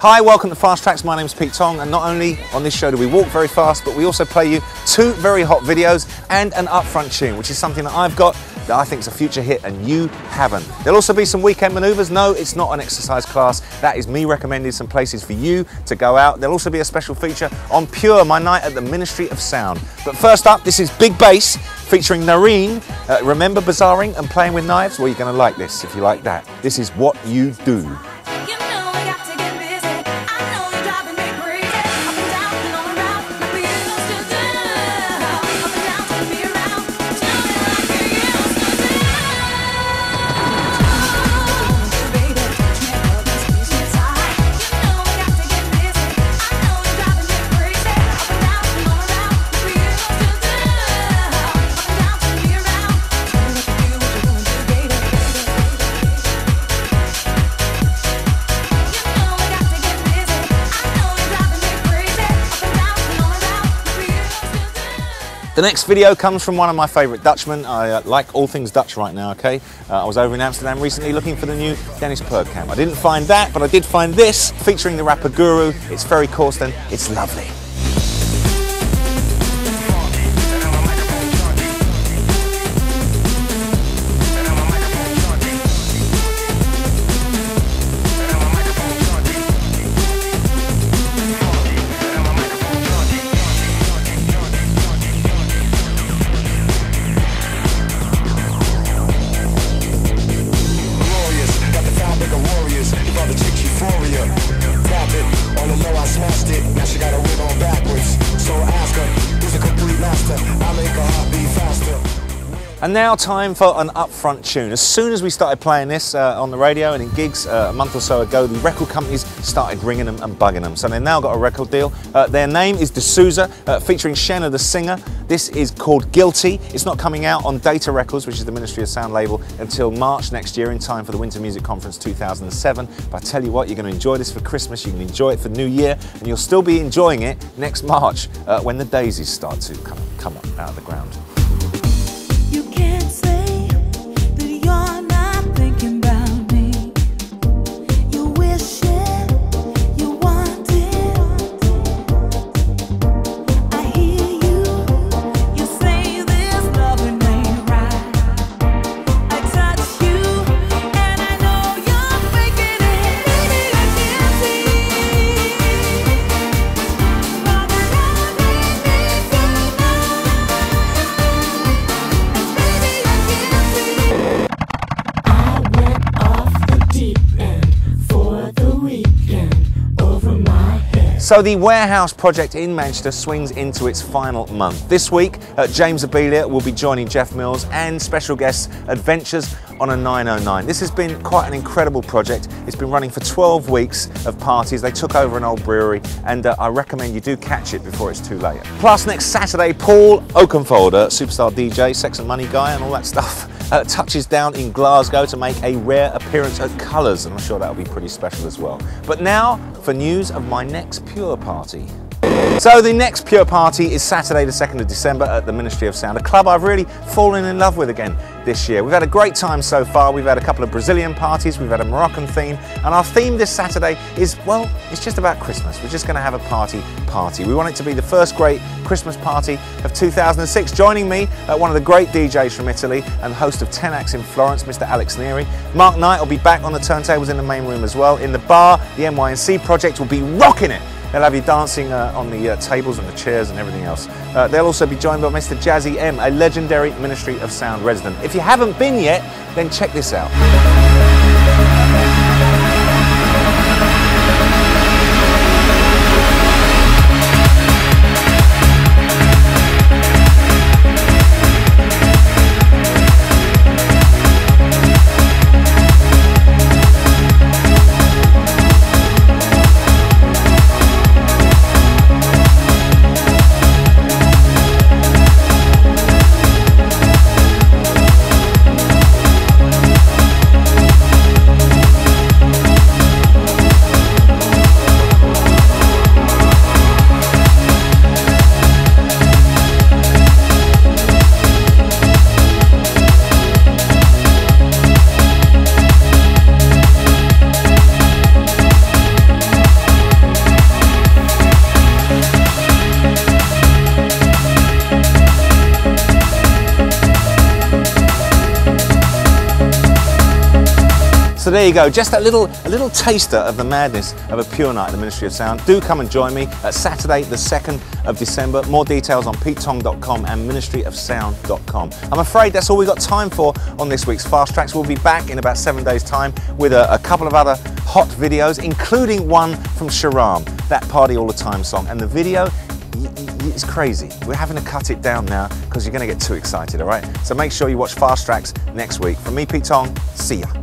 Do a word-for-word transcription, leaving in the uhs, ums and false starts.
Hi, welcome to Fast Trax. My name's Pete Tong, and not only on this show do we walk very fast, but we also play you two very hot videos and an upfront tune, which is something that I've got that I think is a future hit and you haven't. There'll also be some weekend manoeuvres. No, it's not an exercise class. That is me recommending some places for you to go out. There'll also be a special feature on Pure, my night at the Ministry of Sound. But first up, this is Big Bass featuring Narine. Uh, remember bazaring and playing with knives? Well, you're going to like this if you like that. This is What You Do. The next video comes from one of my favourite Dutchmen. I uh, like all things Dutch right now, okay? Uh, I was over in Amsterdam recently looking for the new Dennis Bergkamp. I didn't find that, but I did find this, featuring the rapper Guru. It's Ferry, Corsten. It's lovely. And now time for an upfront tune. As soon as we started playing this uh, on the radio and in gigs uh, a month or so ago, the record companies started ringing them and bugging them. So they've now got a record deal. Uh, their name is Souza, uh, featuring Shena, the singer. This is called Guilty. It's not coming out on Data Records, which is the Ministry of Sound label, until March next year, in time for the Winter Music Conference two thousand seven. But I tell you what, you're going to enjoy this for Christmas, you can enjoy it for New Year, and you'll still be enjoying it next March uh, when the daisies start to come, come up out of the ground. You can't say that you're not thinking about me. You wish it, you want it. I hear you, you say this loving ain't right. I touch you, and I know you're faking it. Baby, I can't see. But the love made me so So the Warehouse project in Manchester swings into its final month. This week, uh, James Abelia will be joining Jeff Mills and special guests Adventures on a nine oh nine. This has been quite an incredible project. It's been running for twelve weeks of parties. They took over an old brewery, and uh, I recommend you do catch it before it's too late. Plus, next Saturday, Paul Oakenfold, superstar D J, sex and money guy and all that stuff, uh, touches down in Glasgow to make a rare appearance at Colours, and I'm sure that'll be pretty special as well. But now for news of my next Pure party. So the next Pure party is Saturday the second of December at the Ministry of Sound, a club I've really fallen in love with again this year. We've had a great time so far. We've had a couple of Brazilian parties, we've had a Moroccan theme, and our theme this Saturday is, well, it's just about Christmas. We're just going to have a party party. We want it to be the first great Christmas party of two thousand six. Joining me, uh, one of the great D Js from Italy and host of ten acts in Florence, Mister Alex Neri. Mark Knight will be back on the turntables in the main room as well. In the bar, the N Y N C project will be rocking it. They'll have you dancing uh, on the uh, tables and the chairs and everything else. Uh, they'll also be joined by Mister Jazzy M, a legendary Ministry of Sound resident. If you haven't been yet, then check this out. So there you go, just a little, a little taster of the madness of a pure night in the Ministry of Sound. Do come and join me at Saturday the second of December. More details on pete tong dot com and ministry of sound dot com. I'm afraid that's all we've got time for on this week's Fast Tracks. We'll be back in about seven days' time with a, a couple of other hot videos, including one from Sharam, that Party All the Time song. And the video, it's crazy. We're having to cut it down now because you're going to get too excited, all right? So make sure you watch Fast Tracks next week. From me, Pete Tong, see ya.